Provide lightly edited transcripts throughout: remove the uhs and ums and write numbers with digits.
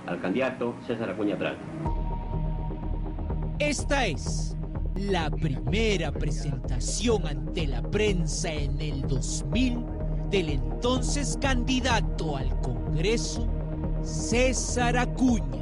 al candidato César Acuña Peralta. Esta es la primera presentación ante la prensa en el 2000 del entonces candidato al Congreso, César Acuña.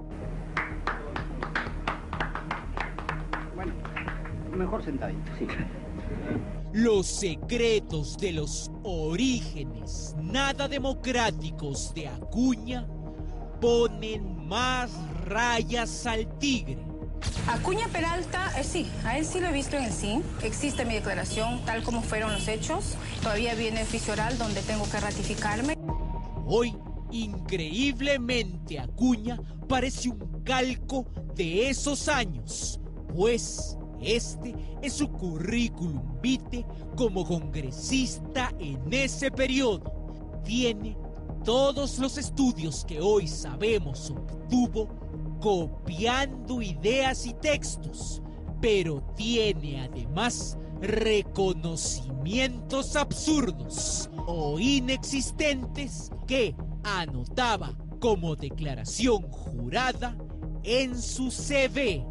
Bueno, mejor sentadito, sí. Los secretos de los orígenes nada democráticos de Acuña ponen más rayas al tigre. Acuña Peralta, sí, a él sí lo he visto en el CIN. Existe mi declaración tal como fueron los hechos. Todavía viene el juicio oral donde tengo que ratificarme. Hoy, increíblemente, Acuña parece un calco de esos años, pues este es su currículum vitae como congresista en ese periodo. Tiene todos los estudios que hoy sabemos obtuvo copiando ideas y textos, pero tiene además reconocimientos absurdos o inexistentes que anotaba como declaración jurada en su CV.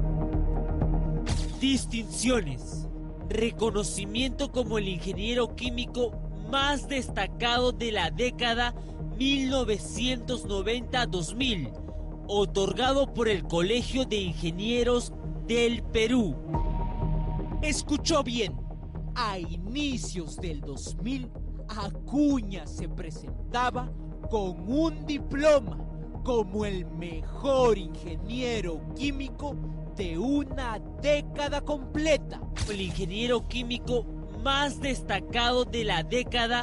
Distinciones. Reconocimiento como el ingeniero químico más destacado de la década 1990-2000, otorgado por el Colegio de Ingenieros del Perú. Escuchó bien, a inicios del 2000, Acuña se presentaba con un diploma como el mejor ingeniero químico de una década completa. El ingeniero químico más destacado de la década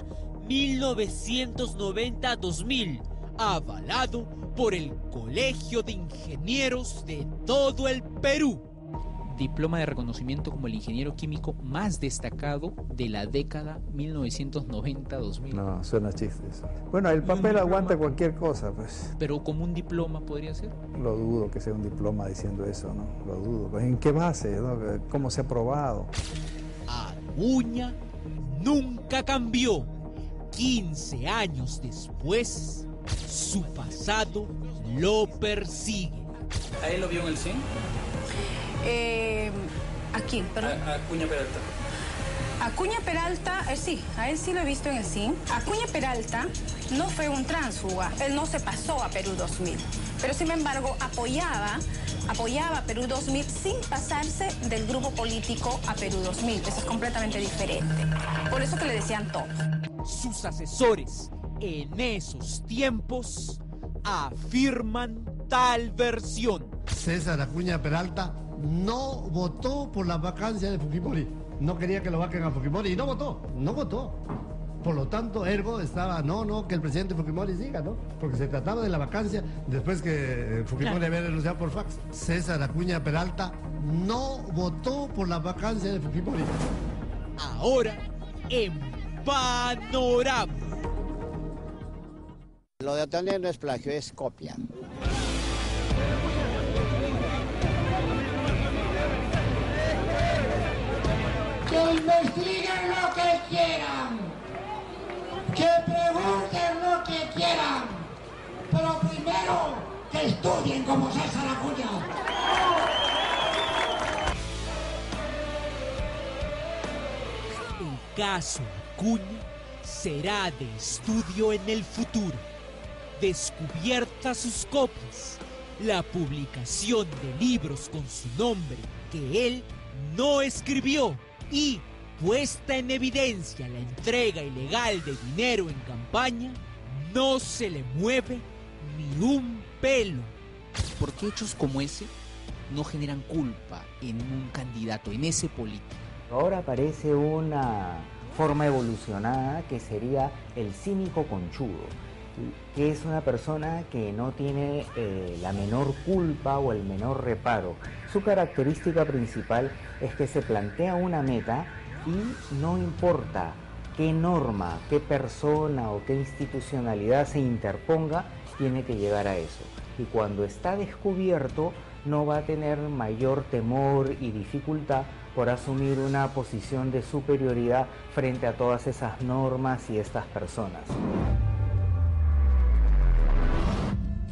1990-2000, avalado por el Colegio de Ingenieros de todo el Perú. Diploma de reconocimiento como el ingeniero químico más destacado de la década 1990-2000. No, suena chiste eso. Bueno, el papel aguanta cualquier cosa, pues. Pero como un diploma podría ser. Lo dudo que sea un diploma diciendo eso, ¿no? Lo dudo. Pues, ¿en qué base? ¿No? ¿Cómo se ha probado? Acuña nunca cambió. 15 años después, su pasado lo persigue. ¿A él lo vio en el CIN? Aquí, perdón. Acuña Peralta. Acuña Peralta, sí, a él sí lo he visto en el CIN. Acuña Peralta no fue un tránsfuga, él no se pasó a Perú 2000, pero sin embargo apoyaba a Perú 2000 sin pasarse del grupo político a Perú 2000, eso es completamente diferente, por eso que le decían todo. Sus asesores en esos tiempos afirman tal versión. César Acuña Peralta no votó por la vacancia de Fujimori. No quería que lo vaquen a Fujimori y no votó. Por lo tanto, ergo estaba, que el presidente Fujimori siga, ¿no? Porque se trataba de la vacancia después que Fujimori había renunciado por fax. César Acuña Peralta no votó por la vacancia de Fujimori. Ahora, en Panorama. Lo de Otañez no es plagio, es copia. Que investiguen lo que quieran, que pregunten lo que quieran, pero primero que estudien como César Acuña. El caso Acuña será de estudio en el futuro. Descubiertas sus copias, la publicación de libros con su nombre que él no escribió y puesta en evidencia la entrega ilegal de dinero en campaña, no se le mueve ni un pelo. ¿Por qué hechos como ese no generan culpa en un candidato, en ese político? Ahora aparece una forma evolucionada que sería el cínico conchudo, que es una persona que no tiene la menor culpa o el menor reparo. Su característica principal es que se plantea una meta y no importa qué norma, qué persona o qué institucionalidad se interponga, tiene que llegar a eso. Y cuando está descubierto, no va a tener mayor temor y dificultad por asumir una posición de superioridad frente a todas esas normas y estas personas.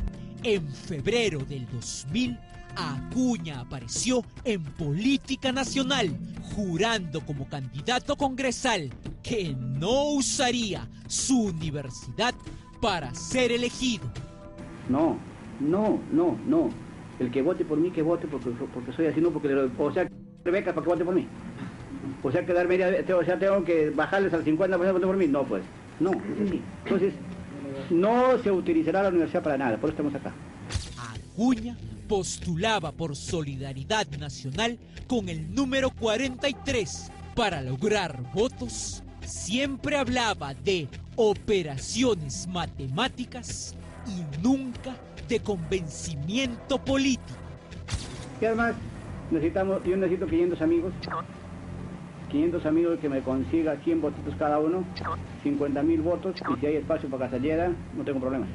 En febrero del 2000, Acuña apareció en política nacional, jurando como candidato congresal que no usaría su universidad para ser elegido. No. El que vote por mí, que vote porque soy así, no porque o sea, becas para que vote por mí. O sea, quedar tengo que bajarles al 50% por mí. No, pues. No, es así. Entonces, no se utilizará la universidad para nada, por eso estamos acá. Acuña postulaba por Solidaridad Nacional con el número 43 para lograr votos. Siempre hablaba de operaciones matemáticas y nunca de convencimiento político. Y además, yo necesito 500 amigos. 500 amigos que me consiga 100 votitos cada uno, 50.000 votos, y si hay espacio para Casallera, no tengo problemas.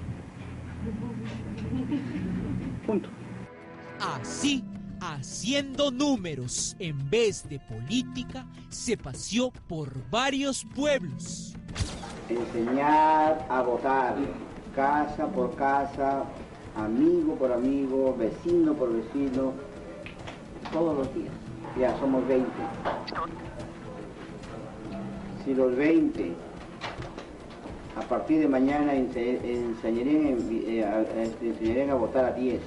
Punto. Así, haciendo números en vez de política, se paseó por varios pueblos. Enseñar a votar, casa por casa, amigo por amigo, vecino por vecino, todos los días. Ya somos 20. Si los 20 a partir de mañana enseñarían a votar a 10,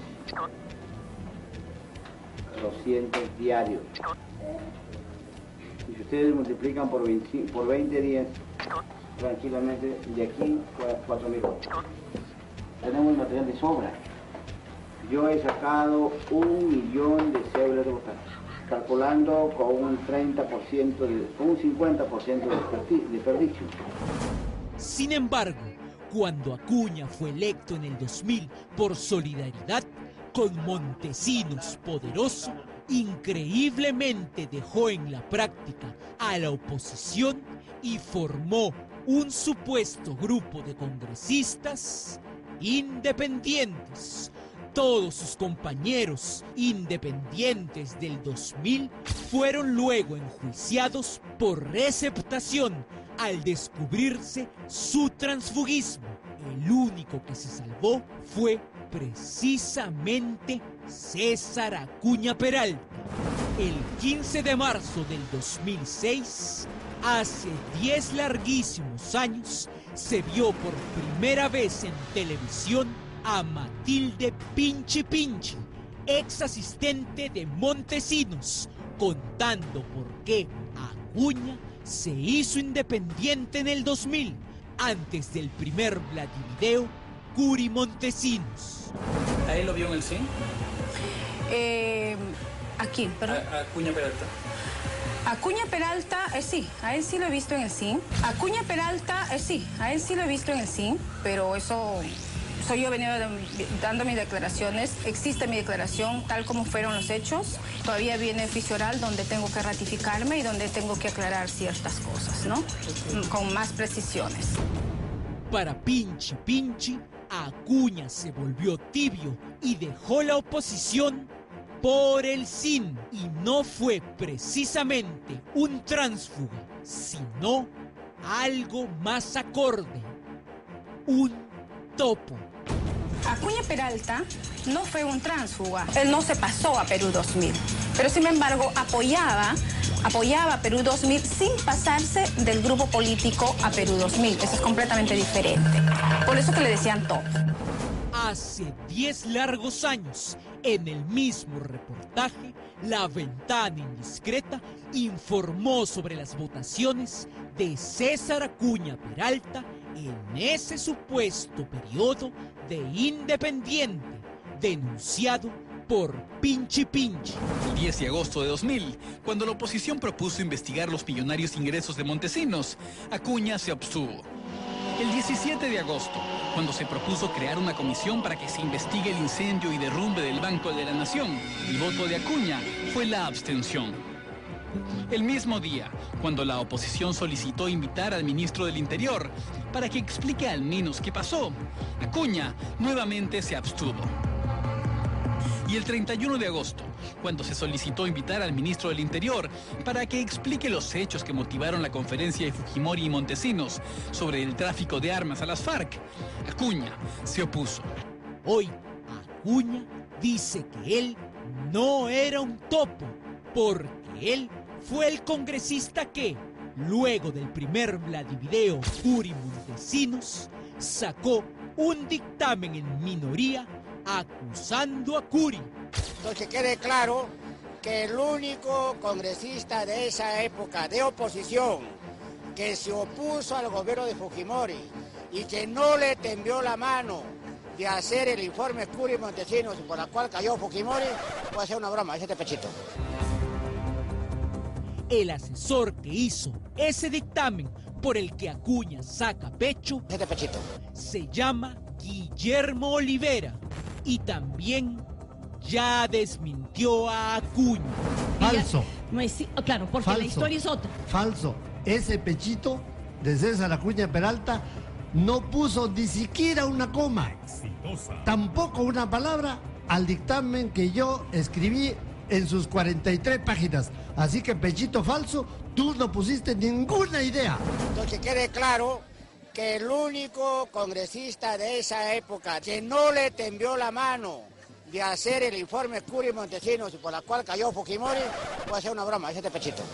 200 diarios. Y si ustedes multiplican por 20 días, tranquilamente, de aquí 4.000 votos. Tenemos material de sobra. Yo he sacado 1 millón de cédulas de votantes, calculando con un 30%, con un 50% de desperdicio. Sin embargo, cuando Acuña fue electo en el 2000 por Solidaridad, con Montesinos poderoso, increíblemente dejó en la práctica a la oposición y formó un supuesto grupo de congresistas independientes. Todos sus compañeros independientes del 2000 fueron luego enjuiciados por receptación al descubrirse su transfugismo. El único que se salvó fue precisamente César Acuña Peralta. El 15 de marzo del 2006, hace 10 larguísimos años, se vio por primera vez en televisión a Matilde Pinchi Pinchi, ex asistente de Montesinos, contando por qué Acuña se hizo independiente en el 2000, antes del primer Vladivideo Curi Montesinos. ¿Ahí lo vio en el CIN? Aquí, perdón. Acuña Peralta. Acuña Peralta, sí, a él sí lo he visto en el CIN. Acuña Peralta, sí, a él sí lo he visto en el CIN, pero eso... Soy yo venido dando mis declaraciones, existe mi declaración tal como fueron los hechos, todavía viene oficio oral donde tengo que ratificarme y donde tengo que aclarar ciertas cosas, ¿no? Con más precisiones. Para Pinchi Pinchi, Acuña se volvió tibio y dejó la oposición por el CIN. Y no fue precisamente un tránsfuga, sino algo más acorde, un topo. Acuña Peralta no fue un tránsfuga, él no se pasó a Perú 2000, pero sin embargo apoyaba a Perú 2000 sin pasarse del grupo político a Perú 2000, eso es completamente diferente, por eso que le decían topo. Hace 10 largos años, en el mismo reportaje, La Ventana Indiscreta informó sobre las votaciones de César Acuña Peralta en ese supuesto periodo de independiente, denunciado por Pinchi Pinchi. El 10 de agosto de 2000, cuando la oposición propuso investigar los millonarios ingresos de Montesinos, Acuña se abstuvo. El 17 de agosto, cuando se propuso crear una comisión para que se investigue el incendio y derrumbe del Banco de la Nación, el voto de Acuña fue la abstención. El mismo día, cuando la oposición solicitó invitar al ministro del Interior para que explique al menos qué pasó, Acuña nuevamente se abstuvo. Y el 31 de agosto, cuando se solicitó invitar al ministro del Interior para que explique los hechos que motivaron la conferencia de Fujimori y Montesinos sobre el tráfico de armas a las FARC, Acuña se opuso. Hoy, Acuña dice que él no era un topo, porque él fue el congresista que, luego del primer Vladivideo Curi Montesinos, sacó un dictamen en minoría acusando a Curi. Entonces que quede claro que el único congresista de esa época de oposición que se opuso al gobierno de Fujimori y que no le tembló la mano de hacer el informe Curi Montesinos por la cual cayó Fujimori, puede ser una broma, ese Pechito. El asesor que hizo ese dictamen por el que Acuña saca pecho se llama Guillermo Olivera y también ya desmintió a Acuña. Falso. No es, claro, porque Falso. la historia es otra. Falso. Ese Pechito de César Acuña Peralta no puso ni siquiera una coma, tampoco una palabra al dictamen que yo escribí en sus 43 páginas. Así que, Pechito falso, tú no pusiste ninguna idea. Entonces que quede claro que el único congresista de esa época que no le tembló la mano de hacer el informe Curi Montesinos por la cual cayó Fujimori, puede ser una broma, ese Pechito.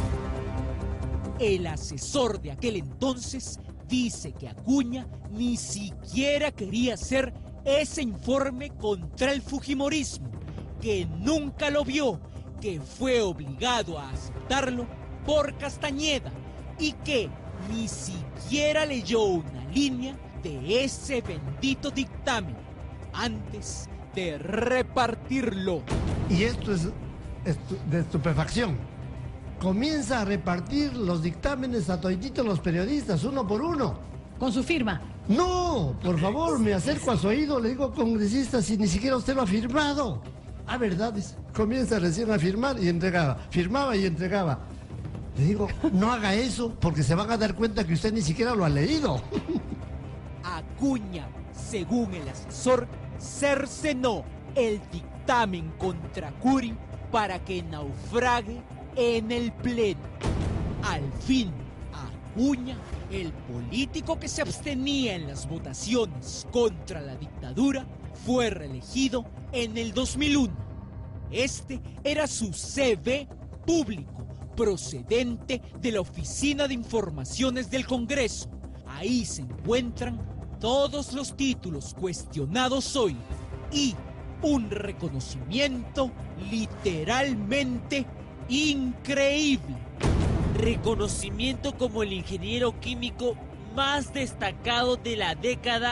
El asesor de aquel entonces dice que Acuña ni siquiera quería hacer ese informe contra el fujimorismo, que nunca lo vio, que fue obligado a aceptarlo por Castañeda y que ni siquiera leyó una línea de ese bendito dictamen antes de repartirlo. Y esto es de estupefacción. Comienza a repartir los dictámenes a todititos los periodistas, uno por uno. ¿Con su firma? No, por favor, me acerco a su oído, le digo, congresista, si ni siquiera usted lo ha firmado. Ah, ¿verdad? Dice. Comienza recién a firmar y entregaba. Firmaba y entregaba. Le digo, no haga eso porque se van a dar cuenta que usted ni siquiera lo ha leído. Acuña, según el asesor, cercenó el dictamen contra Curi para que naufrague en el pleno. Al fin, Acuña, el político que se abstenía en las votaciones contra la dictadura, fue reelegido en el 2001. Este era su CV público, procedente de la Oficina de Informaciones del Congreso. Ahí se encuentran todos los títulos cuestionados hoy y un reconocimiento literalmente increíble. Reconocimiento como el ingeniero químico más destacado de la década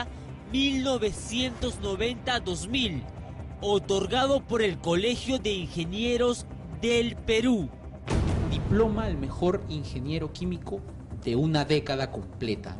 1990-2000, otorgado por el Colegio de Ingenieros del Perú. Diploma al mejor ingeniero químico de una década completa,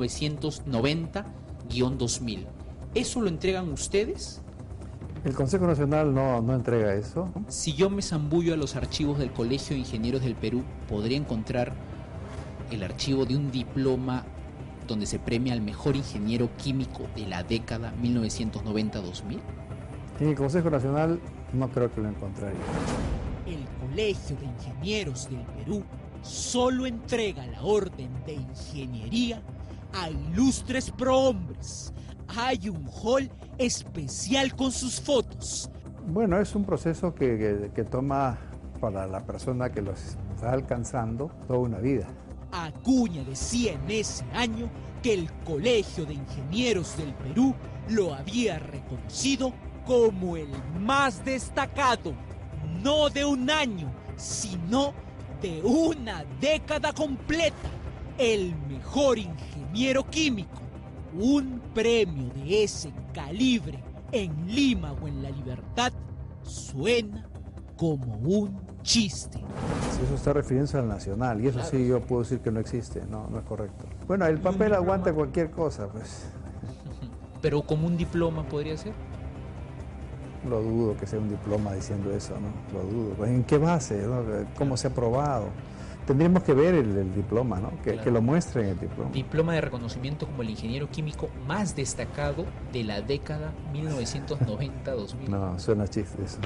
1990-2000. ¿Eso lo entregan ustedes? El Consejo Nacional no entrega eso. Si yo me zambullo a los archivos del Colegio de Ingenieros del Perú, ¿podría encontrar el archivo de un diploma donde se premia al mejor ingeniero químico de la década 1990-2000? En el Consejo Nacional no creo que lo encontraría. El Colegio de Ingenieros del Perú solo entrega la orden de ingeniería a ilustres prohombres. Hay un hall especial con sus fotos. Bueno, es un proceso que toma para la persona que los está alcanzando toda una vida. Acuña decía en ese año que el Colegio de Ingenieros del Perú lo había reconocido como el más destacado, no de un año, sino de una década completa, el mejor ingeniero químico. Un premio de ese calibre en Lima o en La Libertad suena como un chiste. Si eso está refiriéndose al nacional, y eso sí yo puedo decir que no existe, no es correcto. Bueno, el papel aguanta cualquier cosa, pues. ¿Pero como un diploma podría ser? Lo dudo que sea un diploma diciendo eso, ¿no? Lo dudo. Pues, ¿en qué base? ¿No? ¿Cómo se ha aprobado? Tendríamos que ver el diploma, ¿no? Que lo muestren el diploma. Diploma de reconocimiento como el ingeniero químico más destacado de la década 1990-2000. No, suena chiste eso.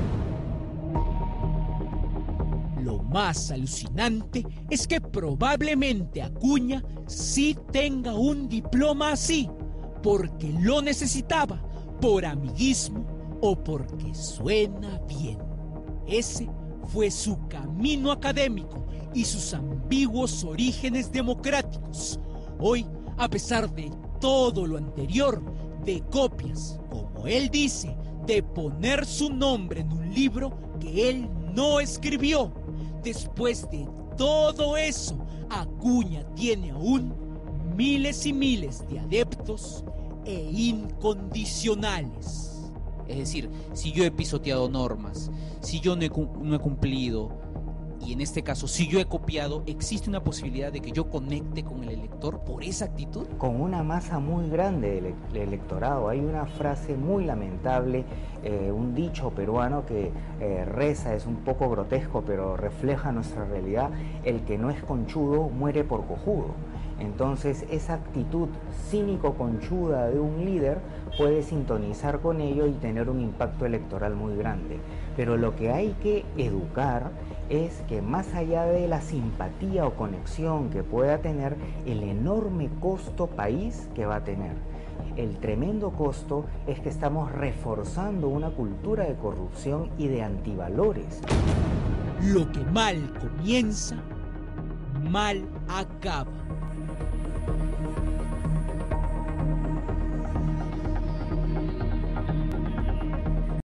Lo más alucinante es que probablemente Acuña sí tenga un diploma así, porque lo necesitaba, por amiguismo o porque suena bien. Ese fue su camino académico y sus ambiguos orígenes democráticos. Hoy, a pesar de todo lo anterior, de copias, como él dice, de poner su nombre en un libro que él no escribió. Después de todo eso, Acuña tiene aún miles y miles de adeptos e incondicionales. Es decir, si yo he pisoteado normas, si yo no he cumplido, y en este caso, si yo he copiado, ¿existe una posibilidad de que yo conecte con el elector por esa actitud? Con una masa muy grande del electorado. Hay una frase muy lamentable, un dicho peruano que reza, es un poco grotesco, pero refleja nuestra realidad: el que no es conchudo muere por cojudo. Entonces, esa actitud cínico-conchuda de un líder puede sintonizar con ello y tener un impacto electoral muy grande. Pero lo que hay que educar es que, más allá de la simpatía o conexión que pueda tener, el enorme costo país que va a tener. El tremendo costo es que estamos reforzando una cultura de corrupción y de antivalores. Lo que mal comienza, mal acaba.